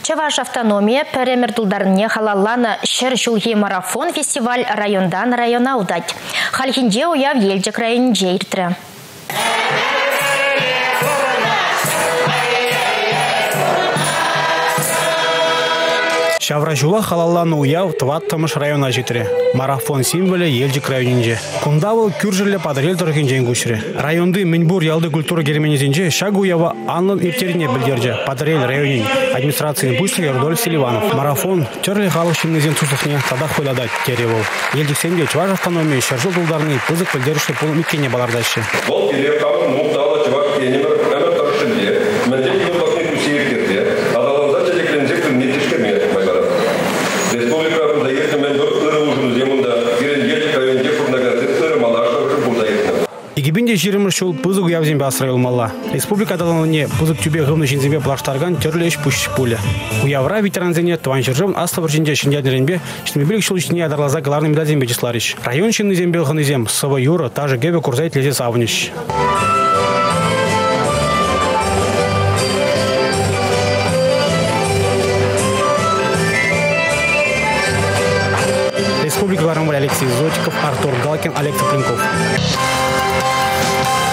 Чаваш автономия перемердулдарне халаллана шер жылги марафон фестиваль райондан района удать. Хальхинже уяв елдек районже иртірі. Шавражула халалланы уяв тваттамыш района житре. Марафон символы елдик районинже. Кундавыл күржерле падрел торгенжен күшре. Районды Минбур ялды культура герменезинже шаг уява анлын иртерине билдерже. Падрел районин администрацияны бушлы Рудольф Селиванов. Марафон терле халық шиннезен тусухне тада хуйладать теревол. Елдик сенде чваж автономии шаржыл дулдарны пызык билдерші пол миккене балардайшы. Бұл перекалы мұқталы чваж кенемір әмір тұрышынде. Мәнде килотокны күсейіп кетті. Адаланза чедеклензе күннетішке мет. Игибинде жиримір шул пызык уявзембе асырай олмалла. Республика адаланыне пызык тюбе ғывны жинзембе плаштарган терлі еш пүш пулі. Уявра ветеранзене туан жыржын асты бір жинде шиндядеренбе штемебелік шул ішіне адарлаза галарны медальзембе жислариш. Район шинны зембе ғынызем сывы юры тажы гебе курзайт лезе савыниш. Республика Алексей Зотиков, Артур Галкин, Олег Цыпленков.